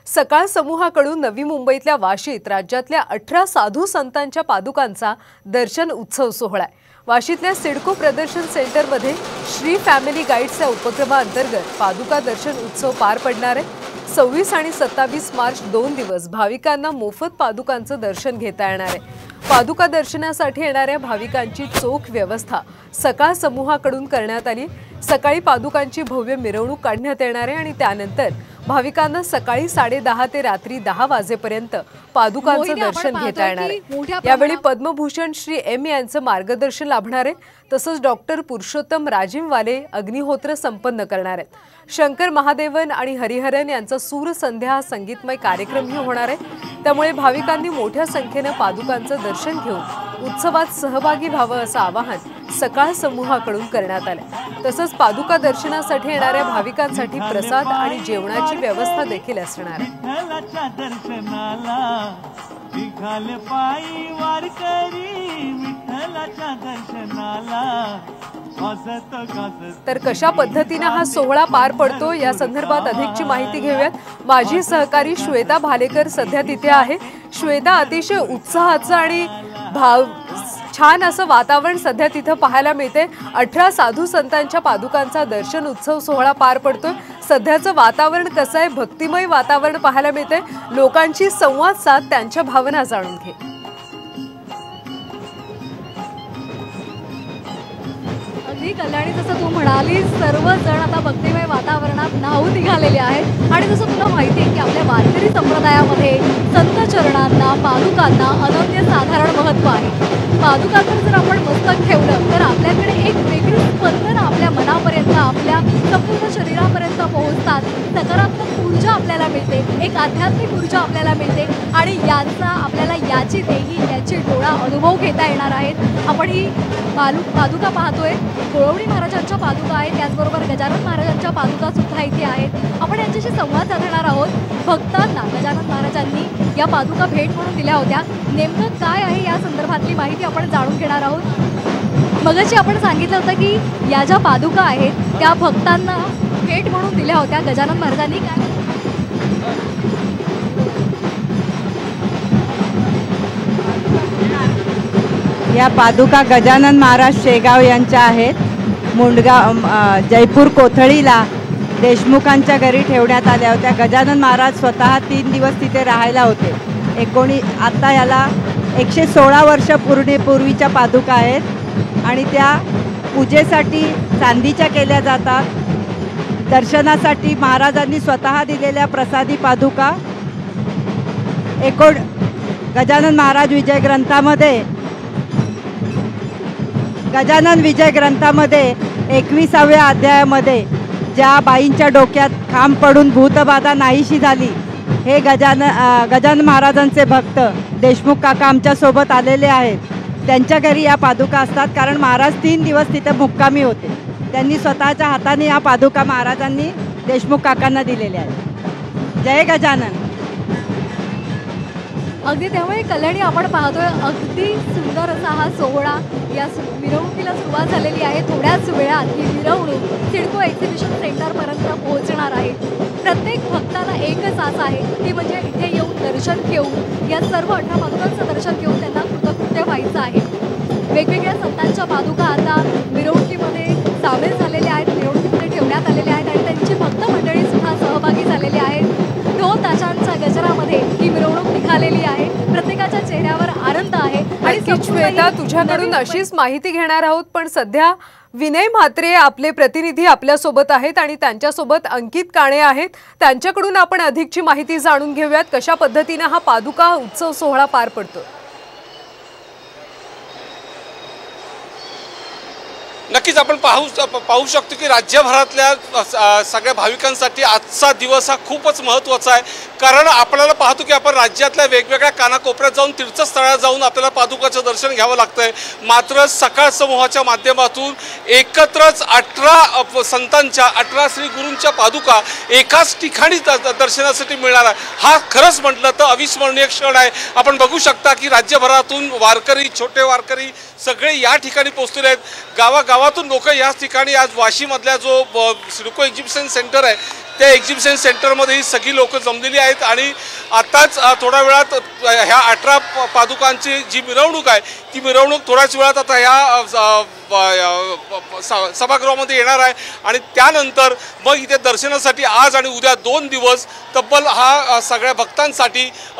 सकाळ समूहाकडून नवी मुंबईतल्या वाशीत राज्यातल्या 18 साधू संतांच्या पादुकांचा दर्शन उत्सव सोहळा आहे। वाशीतल्या सिडको प्रदर्शन सेंटरमध्ये श्री फॅमिली गाईड्सच्या उपक्रमाअंतर्गत पादुका दर्शन उत्सव पार पडणार आहे। 26 आणि 27 मार्च 2 दिवस भाविकांना मोफत पादुकांचं दर्शन घेता येणार आहे। पादुका दर्शनासाठी येणाऱ्या भाविकांची चोख व्यवस्था सकाळ समूहाकडून करण्यात आली। सकाळी पादुकांची भव्य मिरवणूक काढण्यात येणार आहे आणि त्यानंतर भाविकांना सकाळी 10:30 ते रात्री 10 वाजेपर्यंत पादुकांचं दर्शन घेता येणार आहे। यावेळी पद्मभूषण श्री एम यांचं मार्गदर्शन लाभणार आहे। तसंच डॉक्टर पुरुषोत्तम राजीववाले अग्निहोत्र संपन्न करणार आहेत। शंकर महादेवन आणि हरिहरन यांचा सूर संध्या संगीतमय कार्यक्रमही होणार आहे। त्यामुळे भाविकांनी मोठ्या संख्येने पादुकांचं दर्शन घेऊन उत्सवात सहभागी व्हावं असं आवाहन सकाळ समूहाकडून करण्यात आलं। तसंच पादुका दर्शनासाठी येणाऱ्या भाविकांसाठी प्रसाद आणि जेवणाची व्यवस्था देखील असणार आहे। तर कशा पद्धतीने हा सोहळा पार पडतो या संदर्भात अधिकची माहिती घेऊयात। माझी सहकारी श्वेता भालेकर सध्या तिथे आहे। श्वेता, अतिशय उत्साहाचं आणि छान असं वातावरण सध्या तिथे पाहायला मिळते। 18 साधू संतांच्या पादुकांचा दर्शन उत्सव सोहळा पार पडतोय। सध्याचं वातावरण कसं आहे? भक्तिमय वातावरण पाहायला मिळते। लोकांची संवाद साध त्यांच्या भावना जाणून घे। कल्याणी, जसं तू म्हणाली, सर्वजण आता भक्तिमय वातावरणात न्हाऊन निघालेले आहेत। आणि जसं तुला माहिती आहे की आपल्या वारकरी संप्रदायामध्ये संत चरणांना, पादुकांना अनन्यसाधारण महत्त्व आहे। पादुकांवर जर आपण मस्तक ठेवलं तर आपल्याकडे एक वेगळी स्पंदन आपल्या मनापर्यंत, आपल्या संपूर्ण शरीरापर्यंत पोहोचतात। सकारात्मक ऊर्जा आपल्याला मिळते, एक आध्यात्मिक ऊर्जा आपल्याला मिळते आणि याचा आपल्याला याची देही, याची डोळा अनुभव घेता येणार आहेत। आपण ही पादुका पाहतोय, गोळवणी महाराजांच्या पादुका आहेत, त्याचबरोबर गजानन महाराजांच्या पादुका सुद्धा इथे आहेत। आपण यांच्याशी संवाद साधणार आहोत। भक्तांना गजानन महाराजांनी या पादुका भेट म्हणून दिल्या होत्या, नेमकं काय आहे या संदर्भातली माहिती आपण जाणून घेणार आहोत। मगाशी आपण सांगितलं होतं की या ज्या पादुका आहेत त्या भक्तांना भेट म्हणून दिल्या होत्या गजानन महाराजांनी। काय या पादुका गजानन महाराज शेगाव यांच्या आहेत। मुंडगाव जयपूर कोथळीला देशमुखांच्या घरी ठेवण्यात आल्या होत्या। गजानन महाराज स्वतः 3 दिवस तिथे राहायला होते। आता याला 116 वर्ष पूर्वीच्या पादुका आहेत आणि त्या पूजेसाठी चांदीच्या केल्या जातात। दर्शनासाठी महाराजांनी स्वतः दिलेल्या प्रसादी पादुका गजानन महाराज विजय ग्रंथामध्ये गजानन विजय ग्रंथामध्ये 21व्या अध्यायामध्ये ज्या बाईंच्या डोक्यात खांब पडून भूतबाधा नाहीशी झाली, हे गजानन महाराजांचे भक्त देशमुख काका आमच्यासोबत आलेले आहेत। त्यांच्या घरी या पादुका असतात, कारण महाराज 3 दिवस तिथे मुक्कामी होते। त्यांनी स्वतःच्या हाताने या पादुका महाराजांनी देशमुख काकांना दिलेल्या आहेत। जय गजानन। अगदी त्यामुळे कल्याणी, आपण पाहतोय अगदी सुंदर असा हा सोहळा, या मिरवणुकीला सुरुवात झालेली आहे। थोड्याच वेळात ही मिरवणूक सिडको एक्झिबिशन सेंटरपर्यंत पोहोचणार आहे। प्रत्येक भक्ताला एकच आस आहे, ती म्हणजे इथे येऊन दर्शन घेऊन या सर्व 18 पादुकांचं दर्शन घेऊन त्यांना कृतकृत्य व्हायचं आहे। वेगवेगळ्या संतांच्या पादुका आता मिरवणुकीमध्ये सामील झालेल्या आहेत, मिरवणुकीमध्ये ठेवण्यात आलेल्या आहेत आणि त्यांची भक्त मंडळी सुद्धा सहभागी झालेली आहेत। 2 तासांच्या गजरामध्ये ही मिरवणूक निघालेली आहे। प्रत्येकाच्या चेहऱ्यावर आनंद आहे। आणि श्वेता, तुझ्याकडून अशीच माहिती घेणार आहोत, पण सध्या विनय म्हात्रे आपले प्रतिनिधी आपल्यासोबत आहेत आणि त्यांच्यासोबत अंकित काणे आहेत। त्यांच्याकडून आपण अधिकची माहिती जाणून घेऊयात। कशा पद्धतीने हा पादुका उत्सव सोहळा पार पडतो? नक्कीच आपण पाहू शकतो की राज्यभरातल्या सगळ्या भाविकांसाठी आजचा दिवस हा खूपच महत्त्वाचा आहे। कारण आपल्याला पाहतो की आपण राज्यातल्या वेगवेगळ्या कानाकोपऱ्यात जाऊन तीर्थस्थळात जाऊन आपल्याला पादुकाचं दर्शन घ्यावं लागतंय। मात्र सकाळ समूहाच्या माध्यमातून एकत्रच 18 संतांच्या, 18 श्री गुरूंच्या पादुका एकाच ठिकाणी दर्शनासाठी मिळणार आहे। हा खरंच म्हटलं तर अविस्मरणीय क्षण आहे। आपण बघू शकता की राज्यभरातून वारकरी, छोटे वारकरी सगळे या ठिकाणी पोहोचलेले आहेत। गावागावातून लोक याच ठिकाणी आज वाशीमधल्या जो सिडको एक्झिबिशन सेंटर आहे त्या एक्झिबिशन सेंटरमध्ये ही सगळी लोक जमलेली आहेत आणि आताच थोड्या वेळात ह्या 18 पादुकांची जी मिरवणूक आहे ती मिरवणूक थोड्याच वेळात आता ह्या सभागृहामध्ये येणार आहे आणि त्यानंतर मग इथे दर्शनासाठी आज आणि उद्या 2 दिवस तब्बल हा सगळ्या भक्तांसाठी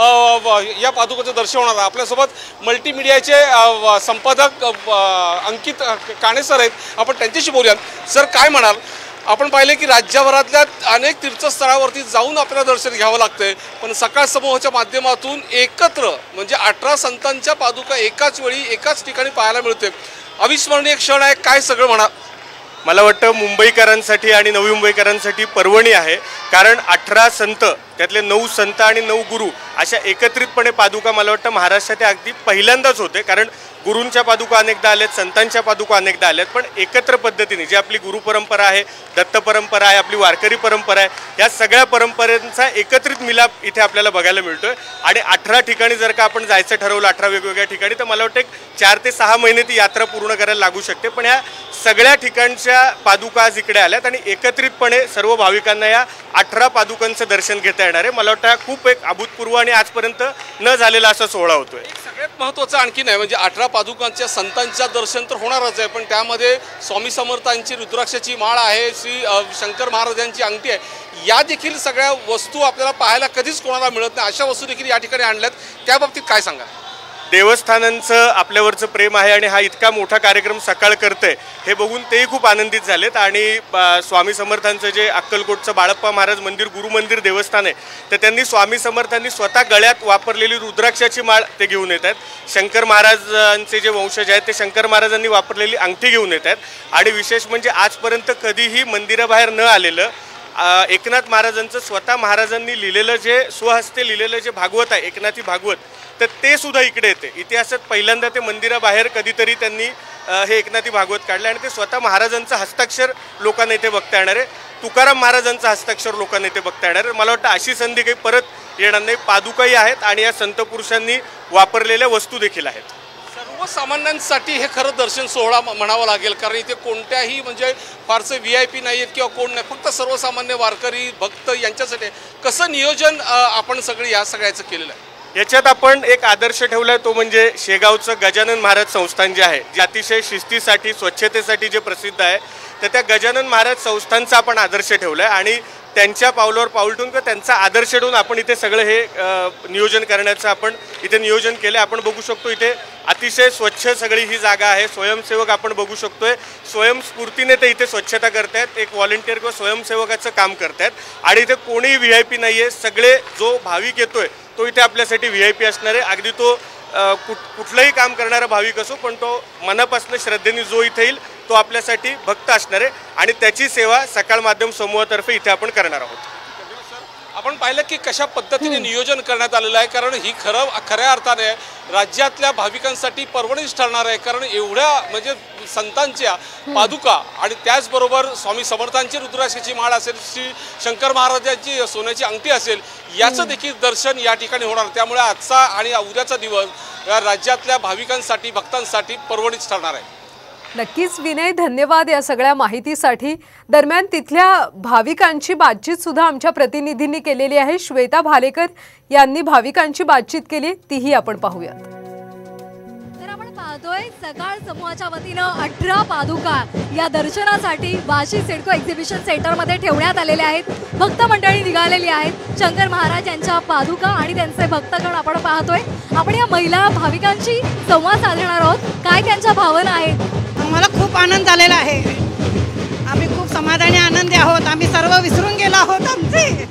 या पादुकाचं दर्शन होणार आहे। आपल्यासोबत मल्टीमीडियाचे संपादक अंकित काणे सर आहेत, आपण त्यांच्याशी बोलूयात। सर, काय म्हणाल? आपण पाहिले की राज्यभरातल्या अनेक तीर्थस्थळावरती जाऊन आपल्याला दर्शन घ्यावं लागतंय, पण सकाळ समूहाच्या माध्यमातून एकत्र म्हणजे 18 संतांच्या पादुका एकाच वेळी एकाच ठिकाणी पाहायला मिळते। अविस्मरणीय क्षण आहे, काय सगळं म्हणा? मला वाटतं मुंबईकरांसाठी आणि नवी मुंबईकरांसाठी पर्वणी आहे, कारण 18 संत त्यातले 9 संत आणि 9 गुरु अशा एकत्रितपणे पादुका मला वाटतं महाराष्ट्रात अगदी पहिल्यांदाच होते। कारण गुरूंच्या पादुका अनेकदा आल्यात, संतांच्या पादुका अनेकदा आल्यात, पण एकत्र पद्धतीने जी आपली गुरु परंपरा आहे, दत्त परंपरा आहे, आपली वारकरी परंपरा आहे, या सगळ्या परंपरेचा एकत्रित मिलाप इथे आपल्याला बघायला मिळतोय। आणि 18 ठिकाणी जर का आपण जायचं ठरवलं 18 वेगवेगळ्या ठिकाणी, तर मला वाटतं 4 ते 6 महिने ती यात्रा पूर्ण करायला लागू शकते। पण या सगळ्या ठिकाणच्या पादुका आज इकडे आल्यात आणि एकत्रितपणे सर्व भाविकांना या 18 पादुकांचं दर्शन घेता येणार आहे। मला वाटतं हा खूप एक अभूतपूर्व आणि आजपर्यंत न झालेला असा सोहळा होतोय। सगळ्यात महत्त्वाचं आणखी नाही म्हणजे 18 पादुकांच्या संतांच्या दर्शन तर होणारच आहे, पण त्यामध्ये स्वामी समर्थांची रुद्राक्षाची माळ आहे, श्री शंकर महाराजांची अंगठी आहे, या देखील सगळ्या वस्तू आपल्याला पाहायला कधीच कोणाला मिळत नाही। अशा वस्तू देखील या ठिकाणी आणल्यात, त्या बाबतीत काय सांगा? देवस्थानांचं आपल्यावरचं प्रेम आहे आणि हा इतका मोठा कार्यक्रम सकाळ करतंय हे बघून तेही खूप आनंदित झालेत। आणि स्वामी समर्थांचं जे अक्कलकोटचं बाळप्पा महाराज मंदिर गुरु मंदिर देवस्थान आहे, तर त्यांनी स्वामी समर्थांनी स्वतः गळ्यात वापरलेली रुद्राक्षाची माळ ते घेऊन येत आहेत। शंकर महाराजांचे जे वंशज आहेत ते शंकर महाराजांनी वापरलेली अंगठी घेऊन येत आहेत। आणि विशेष म्हणजे आजपर्यंत कधीही मंदिराबाहेर न आलेलं एकनाथ महाराजांचं स्वतः महाराजांनी लिहिलेलं जे स्वहस्ते लिहिलेलं जे भागवत आहे, एकनाथी भागवत, तर ते सुद्धा इकडे येते। इतिहासात पहिल्यांदा ते मंदिराबाहेर कधीतरी त्यांनी हे एकनाथी भागवत काढलं आणि ते स्वतः महाराजांचं हस्ताक्षर लोकांना इथे बघता येणार आहे। तुकाराम महाराजांचं हस्ताक्षर लोकांना इथे बघता येणार आहे। मला वाटतं अशी संधी काही परत येणार नाही। पादुकाही आहेत आणि या संत पुरुषांनी वापरलेल्या वस्तू देखील आहेत। सर्वसामान्यांसाठी हे खरं दर्शन सोहळा म्हणावं लागेल, कारण इथे कोणत्याही म्हणजे फारसे VIP नाही आहेत किंवा कोण नाही, फक्त सर्वसामान्य वारकरी भक्त यांच्यासाठी कसं नियोजन आपण सगळे या सगळ्याचं केलेलं आहे? याच्यात आपण एक आदर्श ठेवलाय, तो म्हणजे शेगावचं गजानन महाराज संस्थान जे आहे, जे अतिशय शिस्तीसाठी स्वच्छतेसाठी जे प्रसिद्ध आहे, तर त्या गजानन महाराज संस्थानचा आपण आदर्श ठेवलाय आणि त्यांच्या पावलावर पाऊल ठेवून किंवा त्यांचा आदर्श ठेवून आपण इथे सगळं हे नियोजन करण्याचं आपण इथे नियोजन केलं। आपण बघू शकतो इथे अतिशय स्वच्छ सगळी ही जागा आहे। स्वयंसेवक आपण बघू शकतोय स्वयंस्फूर्तीने ते इथे स्वच्छता करतायत, एक व्हॉलेंटियर किंवा स्वयंसेवकाचं काम करतायत आणि इथे कोणीही VIP नाही आहे। सगळे जो भाविक येतोय तो इथे आपल्यासाठी VIP असणार आहे। अगदी तो कुठलंही काम करणारा भाविक असो, पण तो मनापासून श्रद्धेने जो इथे येईल तो आपल्यासाठी भक्त असणार आहे आणि त्याची सेवा सकाळ माध्यम समूहातर्फे इथे आपण करणार आहोत। आपण पाहिलं की कशा पद्धतीने नियोजन करण्यात आलेलं आहे, कारण ही खऱ्या अर्थाने राज्यातल्या भाविकांसाठी पर्वणीच ठरणार आहे। कारण एवढ्या म्हणजे संतांच्या पादुका आणि त्याचबरोबर स्वामी समर्थांची रुद्राक्षाची माळ असेल, श्री शंकर महाराजांची सोन्याची अंगठी असेल, याचं देखील दर्शन या ठिकाणी होणार। त्यामुळे आजचा आणि उद्याचा दिवस या राज्यातल्या भाविकांसाठी भक्तांसाठी पर्वणीच ठरणार आहे। नक्कीच विनय, धन्यवाद या सगळ्या माहितीसाठी। दरम्यान तिथल्या भाविकांची बातचीत सुद्धा आमच्या प्रतिनिधींनी केलेली आहे। श्वेता भालेकर यांनी भाविकांची बातचीत केली, तीही आपण पाहूयात। तर आपण पाहतोय सकाळ समूहाच्या वतीनं 18 पादुका या दर्शनासाठी वाशी सिडको एक्झिबिशन सेंटरमध्ये ठेवण्यात आलेल्या आहेत। भक्त मंडळी निघालेली आहेत। शंकर महाराज यांच्या पादुका आणि त्यांचे भक्तगण आपण पाहतोय। आपण या महिला भाविकांशी संवाद साधणार आहोत, काय त्यांच्या भावना आहेत। आम्हाला खूप आनंद झालेला आहे, आम्ही खूप समाधानी आनंदी आहोत, आम्ही सर्व विसरून गेलो आहोत आमचे।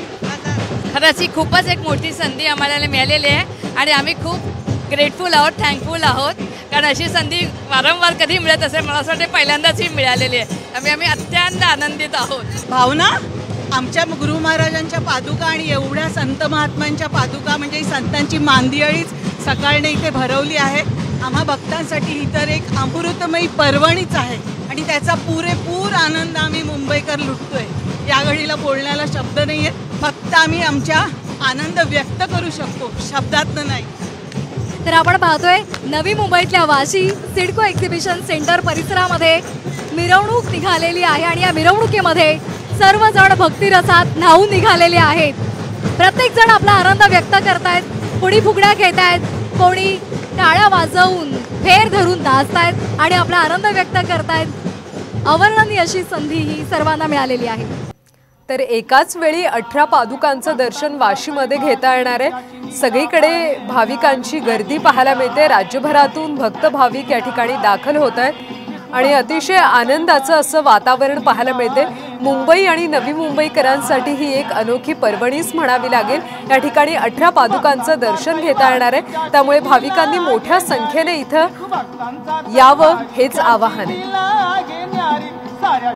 खरंच ही खूपच एक मोठी संधी आम्हाला मिळालेली आहे आणि आम्ही खूप ग्रेटफुल आहोत, थँकफुल आहोत, कारण अशी संधी वारंवार कधी मिळत असेल, मला असं वाटते पहिल्यांदाच ही मिळालेली आहे। आम्ही अत्यंत आनंदित आहोत। भावना आमच्या गुरु महाराजांच्या पादुका आणि एवढ्या संत महात्म्यांच्या पादुका म्हणजे संतांची मांदियाळीच सकाळने इथे भरवली आहे। आम्हा भक्तांसाठी ही तर एक अमृतमयी पर्वणीच आहे आणि त्याचा पुरेपूर आनंद आम्ही मुंबईकर लुटतोय। या घडीला बोलण्याला शब्द नाही आहेत, फक्त आम्ही आमच्या आनंद व्यक्त करू शकतो, शब्दात नाही। तर आपण पाहतोय नवी मुंबईतल्या वाशी सिडको एक्झिबिशन सेंटर परिसरामध्ये मिरवणूक निघालेली आहे आणि या मिरवणुकीमध्ये सर्वजण भक्तिरसात न्हाऊन निघालेले आहेत. प्रत्येक जण आपला आनंद व्यक्त करतायत. कोणी फुगड्या खेळतायत, कोणी टाळ्या वाजवून फेर धरून नाचतायत आणि आपला आनंद व्यक्त करतायत. अवर्णनीय अशी संधी ही सर्वांना मिळालेली आहे. तर एकाच वेळी 18 पादुकांचं दर्शन वाशीमध्ये घेता येणार आहे. सगळीकडे भाविकांची गर्दी पाहायला मिळते. राज्यभरातून भक्त भाविक या ठिकाणी दाखल होत आहेत आणि अतिशय आनंदाचं असं वातावरण पाहायला मिळते. मुंबई आणि नवी मुंबईकरांसाठी ही एक अनोखी पर्वणीच म्हणावी लागेल. या ठिकाणी 18 पादुकांचं दर्शन घेता येणार आहे. त्यामुळे भाविकांनी मोठ्या संख्येने इथं यावं हेच आवाहन आहे.